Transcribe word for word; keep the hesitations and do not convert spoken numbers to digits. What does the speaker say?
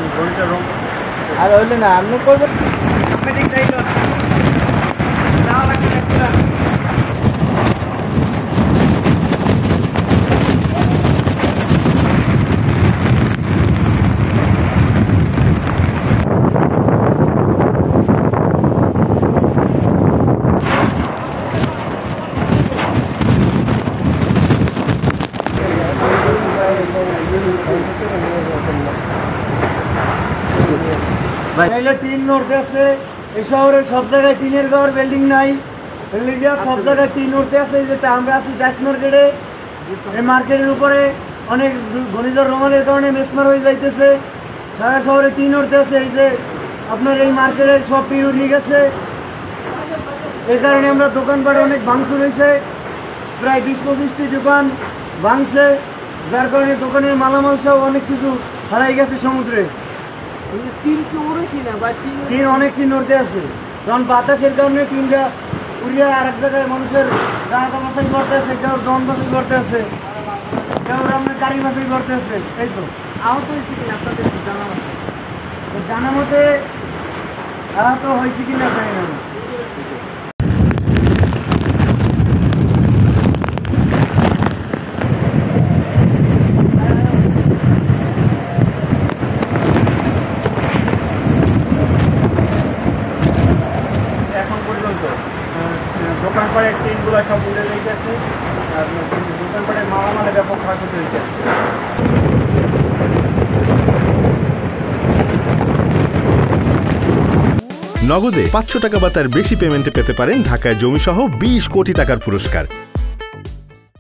গণিতের রং আর হইলে না আপনি করবেন টিন নড়তে আছে এই শহরে সব জায়গায় টিনের ঘর বিল্ডিং নাই সব জায়গায় টিন নড়তে আছে যেটা আমরা আছি ডাচ মার্কেটে এই মার্কেটের উপরে অনেক ঘূর্ণিঝড় রোমানের কারণে মেসমার হয়ে যাইতেছে ঢাকা শহরে টিন নড়তে আছে এই যে আপনার এই মার্কেটের সব টিন উঠে গেছে এই কারণে আমরা দোকানপাট অনেক ভাঙচুর হয়েছে প্রায় বিশ পঁচিশটি দোকান ভাঙছে যার কারণে দোকানের মালামাল সব অনেক কিছু হারাই গেছে সমুদ্রে টিন অনেক টিন নড়তে আছে কারণ বাতাসের কারণে টিনটা উড়িয়ে আর এক জায়গায় মানুষের জায়গা বাছাই করতে আছে কেউ জন বাছাই করতে আছে কেউ আপনার গাড়ি বাছাই করতে আছে এই তো আহত হয়েছে কিনা আপনাদের জানা মতে জানা মতে আহত হয়েছে কিনা জানি না দোকানপাটের টিনগুলো সব উড়ে লেগেছে আর দোকানপাটের মালামালে ব্যাপক ক্ষয়ক্ষতি হয়েছে। নগদে পাঁচশো টাকা বা তার বেশি পেমেন্টে পেতে পারেন ঢাকায় জমিসহ বিশ কোটি টাকার পুরস্কার।